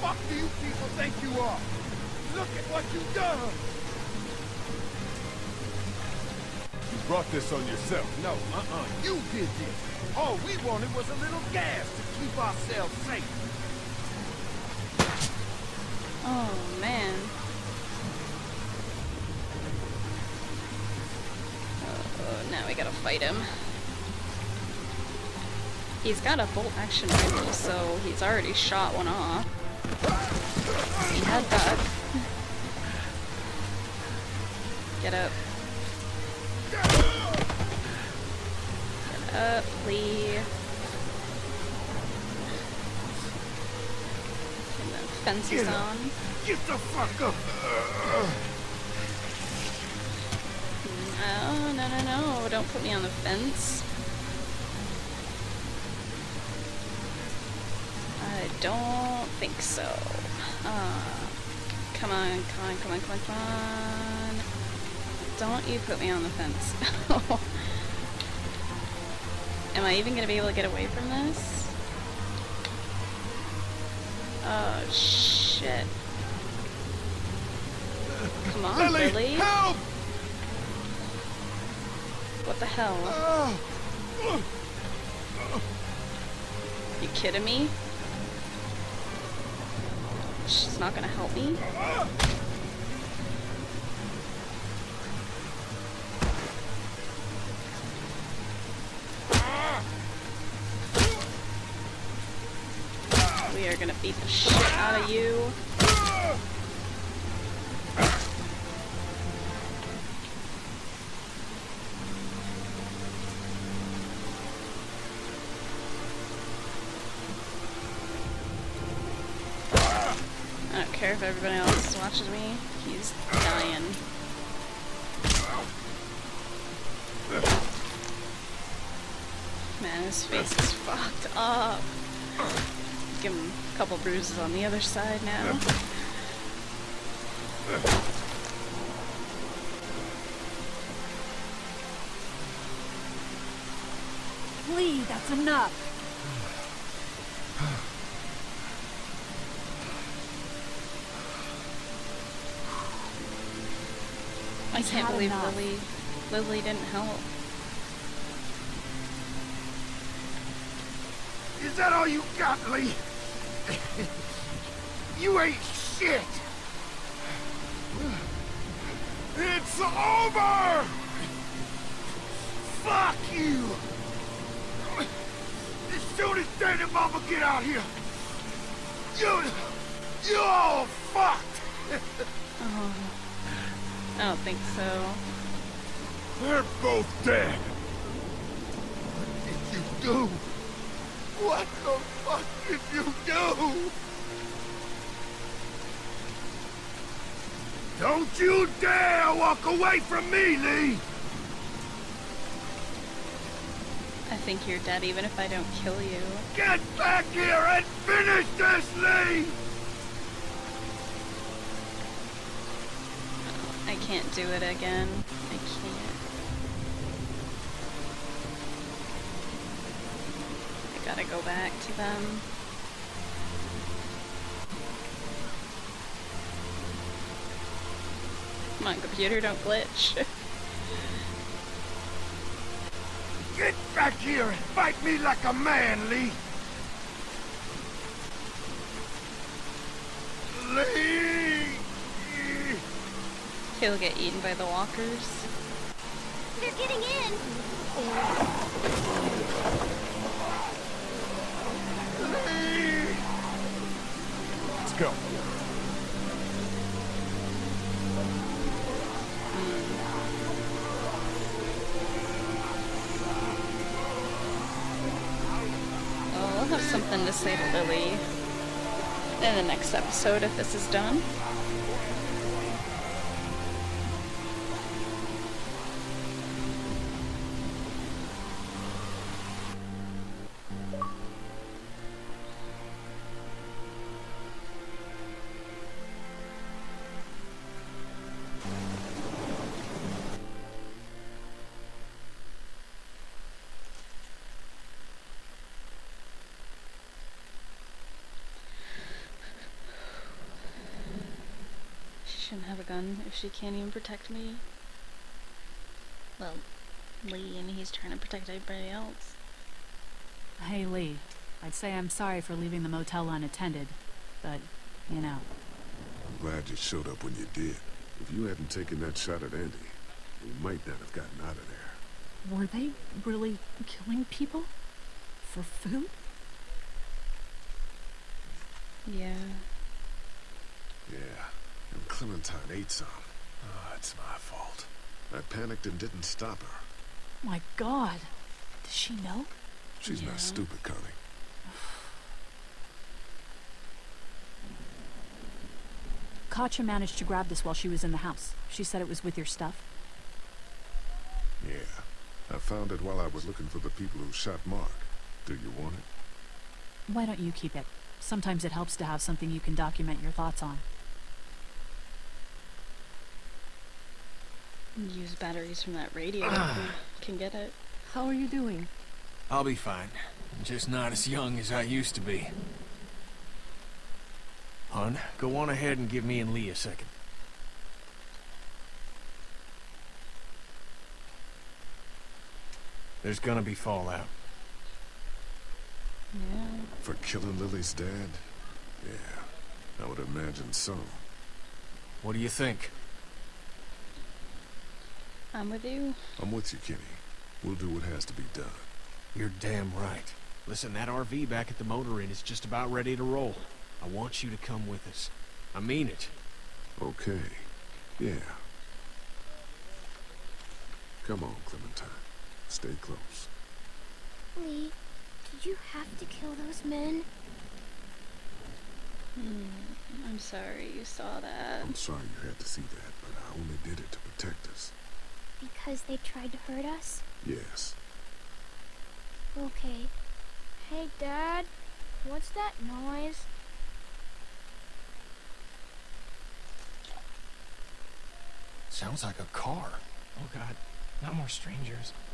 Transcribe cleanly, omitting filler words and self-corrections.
fuck do you people think you are? Look at what you've done! You brought this on yourself. No, you did this. All we wanted was a little gas to keep ourselves safe. Oh, man. Now we gotta fight him. He's got a bolt-action rifle, so he's already shot one off. He had that. Get up. Get up, Lee. And the fence is on. Get the fuck up! No, no, no, no. Don't put me on the fence. I don't think so. Come on, come on, come on, come on, come on. Don't you put me on the fence. Am I even gonna be able to get away from this? Oh, shit. Come on, Lily. Help! What the hell? You kidding me? She's not gonna help me? We are gonna beat the shit out of you. I don't care if everybody else watches me. He's dying. Man, his face is fucked up. Give him a couple bruises on the other side now. Lee, that's enough. I can't believe Lily didn't help. Is that all you got, Lee? You ain't shit! It's over! Fuck you! As soon as Dad and Mama get out here, you're all fucked! Oh, I don't think so. They're both dead. What did you do? What the fuck did you do? Don't you dare walk away from me, Lee! I think you're dead even if I don't kill you. Get back here and finish this, Lee! I can't do it again. I can't. I gotta go back to them. Come on, computer, don't glitch. Get back here and fight me like a man, Lee! Lee! He'll get eaten by the walkers. They're getting in. Lee! Let's go. Well, we'll have something to say to Lily in the next episode if this is done. a gun if she can't even protect me? Well, Lee, and he's trying to protect everybody else. Hey, Lee. I'd say I'm sorry for leaving the motel unattended, but, you know. I'm glad you showed up when you did. If you hadn't taken that shot at Andy, we might not have gotten out of there. Were they really killing people? For food? Yeah. Yeah, and Clementine ate some. Oh, it's my fault. I panicked and didn't stop her. My God. Does she know? She's not stupid, Connie. Katja managed to grab this while she was in the house. She said it was with your stuff. Yeah, I found it while I was looking for the people who shot Mark. Do you want it? Why don't you keep it? Sometimes it helps to have something you can document your thoughts on. Use batteries from that radio if we can get it. How are you doing? I'll be fine. Just not as young as I used to be. Hun, go on ahead and give me and Lee a second. There's gonna be fallout. Yeah. For killing Lily's dad? Yeah, I would imagine so. What do you think? I'm with you. I'm with you, Kenny. We'll do what has to be done. You're damn right. Listen, that RV back at the motor inn is just about ready to roll. I want you to come with us. I mean it. Okay. Yeah. Come on, Clementine. Stay close. Lee, did you have to kill those men? I'm sorry you saw that. I'm sorry you had to see that, but I only did it to protect us. Because they tried to hurt us? Yes. Okay. Hey, Dad. What's that noise? Sounds like a car. Oh God, not more strangers.